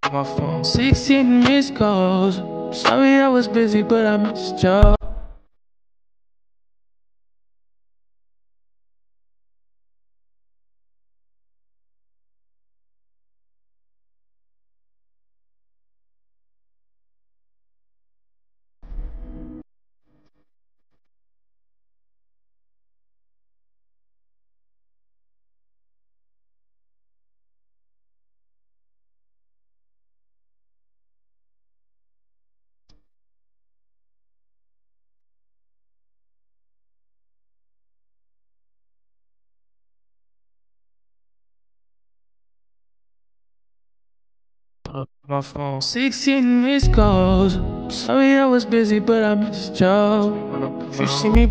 My phone 16 missed calls. Sorry I was busy, but I missed you. My phone 16 missed calls. Sorry I was busy, but I missed you. If you see me,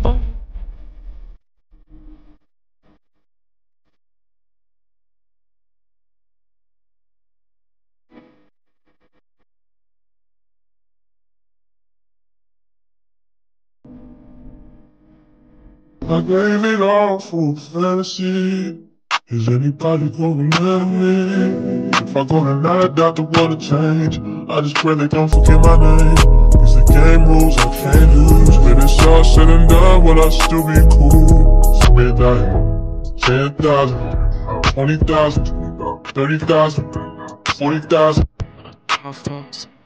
I gave it all for fantasy. Is anybody gonna remember me? If I go tonight, doctor wanna change. I just pray they don't forget my name. These the game rules I can't lose. When it's all said and done, will I still be cool? Spend like 10,000, 20,000, 30,000, 40,000. my phone.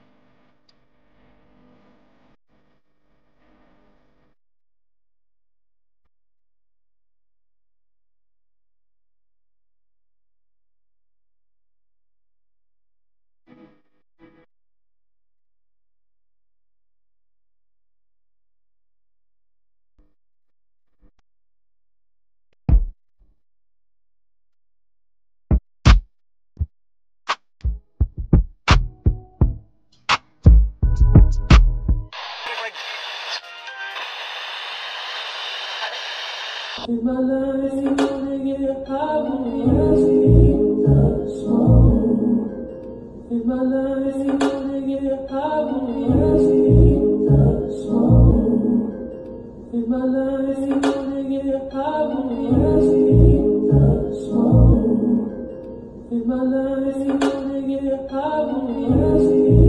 In my life, you wanna get high when we the smoke. In my life, you wanna get high when we the smoke. In my life, you wanna get high when we the smoke. In my life, you wanna get high when we